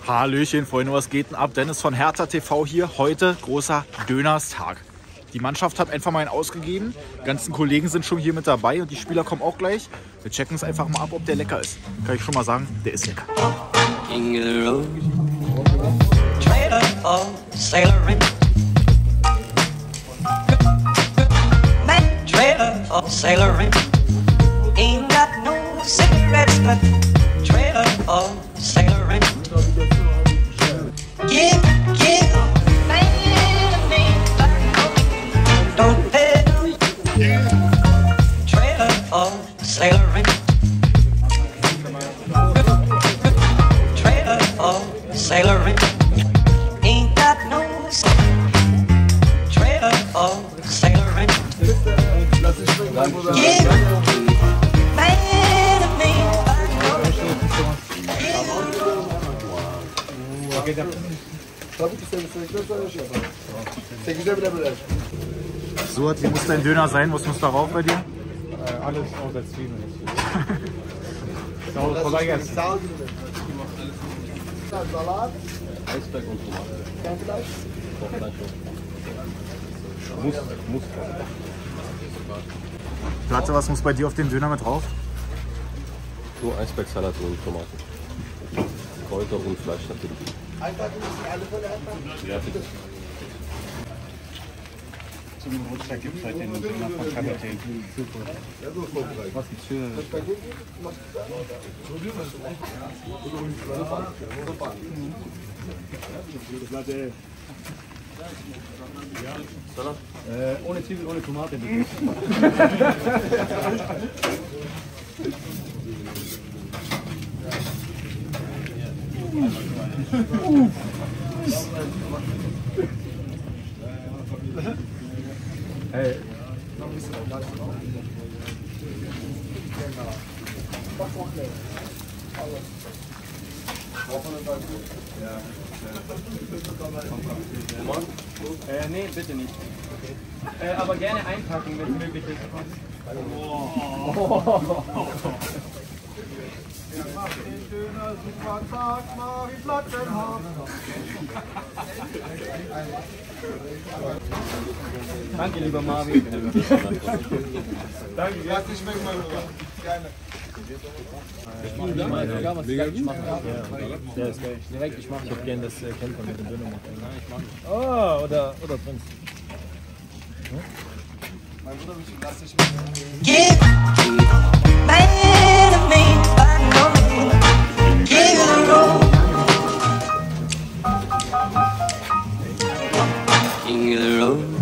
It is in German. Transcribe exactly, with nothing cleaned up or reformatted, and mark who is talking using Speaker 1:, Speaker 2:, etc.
Speaker 1: Hallöchen, Freunde, was geht denn ab? Dennis von Hertha T V hier. Heute großer Dönerstag. Die Mannschaft hat einfach mal einen ausgegeben. Die ganzen Kollegen sind schon hier mit dabei und die Spieler kommen auch gleich. Wir checken es einfach mal ab, ob der lecker ist. Kann ich schon mal sagen, der ist lecker. So, wie muss dein Döner sein? Was muss darauf bei dir?
Speaker 2: Äh, alles außer Zwiebeln. Saure Vollgeist.
Speaker 3: Salat, Eisberg und Tomate. Kein Fleisch? Doch, Fleisch. Muss, muss.
Speaker 1: Platte, was muss bei dir auf dem Döner mit drauf?
Speaker 3: Nur Eisbergsalat und Tomaten. Kräuter und Fleisch natürlich. Einpacken müssen alle voll einpacken? Ja, bitte.
Speaker 2: Zum Geburtstag gibt es heute den Döner von Kapitän. Super. Was gibt's für... Äh, ohne Zwiebel, ohne Tomate bitte. Hey. Äh, nee, bitte nicht. Okay. Äh, aber gerne einpacken, wenn es möglich ist. Oh.
Speaker 4: Mach den Döner super Tag, mach ich Platten haben.
Speaker 2: Danke, lieber Marvin.
Speaker 4: Danke, lass dich weg, mein Bruder. Gerne.
Speaker 2: Ja, was mega gut. Ja, ist geil. Direkt, ich mache. Ich hab gerne das äh, Kämpfer mit dem Döner. Nein, ich mach nicht. Oh, oder, oder Prinz. Hm?
Speaker 4: Mein Bruder, lass dich weg.
Speaker 5: Give man to me, I know. Give it a roll. King of the road.